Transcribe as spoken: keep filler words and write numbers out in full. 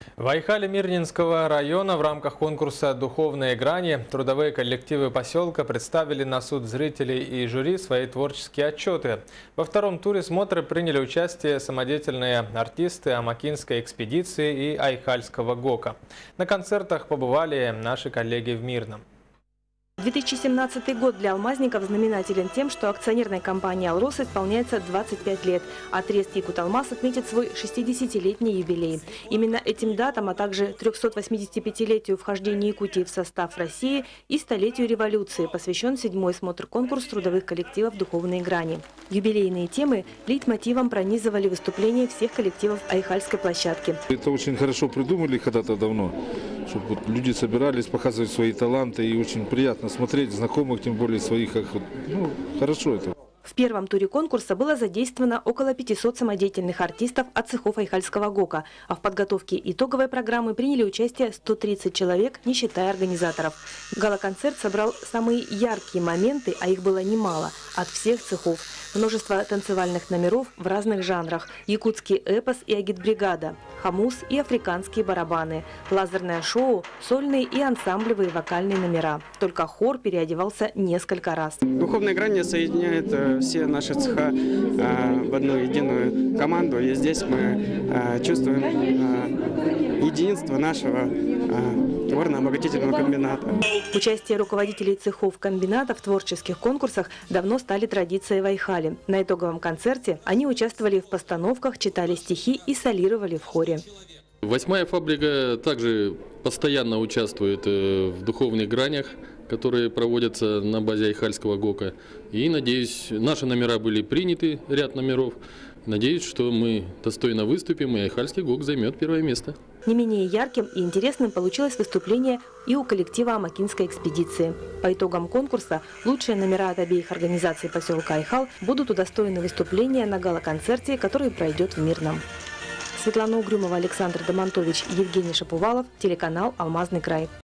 В Айхале Мирнинского района в рамках конкурса «Духовные грани» трудовые коллективы поселка представили на суд зрителей и жюри свои творческие отчеты. Во втором туре смотра приняли участие самодеятельные артисты Амакинской экспедиции и Айхальского ГОКа. На концертах побывали наши коллеги в Мирном. две тысячи семнадцатый год для алмазников знаменателен тем, что акционерной компании «Алрос» исполняется двадцать пять лет, а Трест Якуталмаз отметит свой шестидесятилетний юбилей. Именно этим датам, а также трёхсот-восьмидесятипятилетию вхождения Якутии в состав России и столетию революции посвящен седьмой смотр-конкурс трудовых коллективов «Духовные грани». Юбилейные темы лейтмотивом пронизывали выступления всех коллективов Айхальской площадки. Это очень хорошо придумали когда-то давно, чтобы вот люди собирались показывать свои таланты, и очень приятно смотреть, знакомых, тем более своих, как вот, ну, хорошо это. В первом туре конкурса было задействовано около пятисот самодеятельных артистов от цехов Айхальского ГОКа, а в подготовке итоговой программы приняли участие сто тридцать человек, не считая организаторов. Гала-концерт собрал самые яркие моменты, а их было немало, от всех цехов. Множество танцевальных номеров в разных жанрах: якутский эпос и агитбригада, хамус и африканские барабаны, лазерное шоу, сольные и ансамблевые вокальные номера. Только хор переодевался несколько раз. Духовные грани соединяет все наши цеха в одну единую команду, и здесь мы чувствуем единство нашего товарно-обогатительного комбината. Участие руководителей цехов комбината в творческих конкурсах давно стали традицией в Айхале. На итоговом концерте они участвовали в постановках, читали стихи и солировали в хоре. Восьмая фабрика также постоянно участвует в духовных гранях, которые проводятся на базе Айхальского ГОКа. И, надеюсь, наши номера были приняты, ряд номеров. Надеюсь, что мы достойно выступим, и Айхальский ГОК займет первое место. Не менее ярким и интересным получилось выступление и у коллектива Амакинской экспедиции. По итогам конкурса лучшие номера от обеих организаций поселка Айхал будут удостоены выступления на гала-концерте, который пройдет в Мирном. Светлана Угрюмова, Александр Домонтович, Евгений Шаповалов, телеканал «Алмазный край».